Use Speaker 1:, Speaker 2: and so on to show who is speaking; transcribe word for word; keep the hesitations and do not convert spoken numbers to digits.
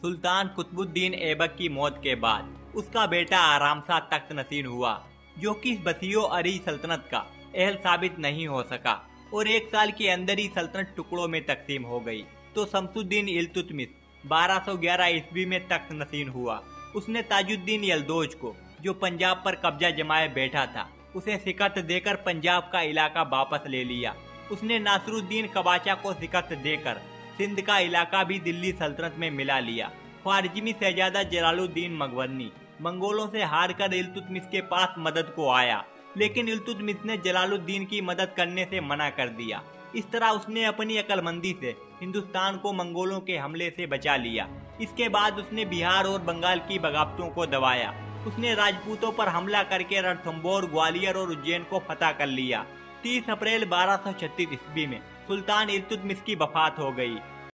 Speaker 1: सुल्तान कुतुबुद्दीन ऐबक की मौत के बाद उसका बेटा आराम शाह तख्त नशीन हुआ, जो कि बसियो अरी सल्तनत का अहल साबित नहीं हो सका और एक साल के अंदर ही सल्तनत टुकड़ों में तकसीम हो गई। तो शमसुद्दीन इल्तुतमिश बारह सौ ग्यारह ईस्वी में तख्त नशीन हुआ। उसने ताजुद्दीन यलदौज को, जो पंजाब पर कब्जा जमाए बैठा था, उसे शिकस्त देकर पंजाब का इलाका वापस ले लिया। उसने नासरुद्दीन कबाचा को शिकस्त देकर सिंध का इलाका भी दिल्ली सल्तनत में मिला लिया। ख्वारिज़मी शहजादा जलालुद्दीन मगवन्नी मंगोलों से हारकर इल्तुतमिश के पास मदद को आया, लेकिन इल्तुतमिश ने जलालुद्दीन की मदद करने से मना कर दिया। इस तरह उसने अपनी अक्लमंदी से हिंदुस्तान को मंगोलों के हमले से बचा लिया। इसके बाद उसने बिहार और बंगाल की बगावतों को दबाया। उसने राजपूतों पर हमला करके रणथंभौर, ग्वालियर और उज्जैन को फतह कर लिया। तीस अप्रैल बारह सौ छत्तीस ईस्वी में सुल्तान इल्तुतमिश की वफात हो गई।